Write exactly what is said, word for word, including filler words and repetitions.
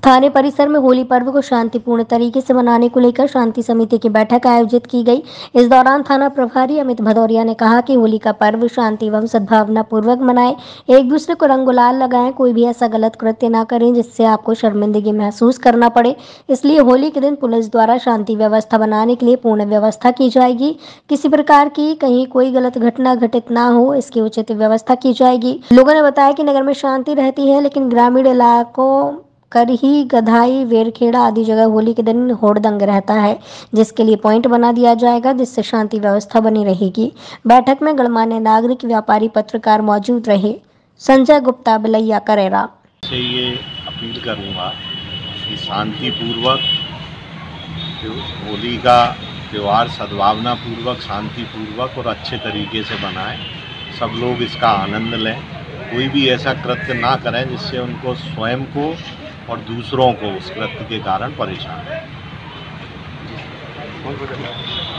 थाने परिसर में होली पर्व को शांतिपूर्ण तरीके से मनाने को लेकर शांति समिति की बैठक आयोजित की गई। इस दौरान थाना प्रभारी अमित भदौरिया ने कहा कि होली का पर्व शांति एवं सद्भावना पूर्वक मनाएं, एक दूसरे को रंग गुलाल लगाएं, कोई भी ऐसा गलत कृत्य न करें जिससे आपको शर्मिंदगी महसूस करना पड़े। इसलिए होली के दिन पुलिस द्वारा शांति व्यवस्था बनाने के लिए पूर्ण व्यवस्था की जाएगी। किसी प्रकार की कहीं कोई गलत घटना घटित ना हो, इसकी उचित व्यवस्था की जाएगी। लोगों ने बताया कि नगर में शांति रहती है, लेकिन ग्रामीण इलाकों कर ही गधाई, वेरखेड़ा आदि जगह होली के दिन होड़दंग रहता है, जिसके लिए पॉइंट बना दिया जाएगा, जिससे शांति व्यवस्था बनी रहेगी। बैठक में गणमान्य नागरिक, व्यापारी, पत्रकार मौजूद रहे। संजय गुप्ता, बिलैया करेरा। से ये अपील करूंगा कि शांतिपूर्वक होली का त्यौहार सद्भावना पूर्वक, शांतिपूर्वक और अच्छे तरीके से बनाएं। सब लोग इसका आनंद लें। कोई भी ऐसा कृत्य ना करें जिससे उनको स्वयं को और दूसरों को उस कृत्य के कारण परेशान हो।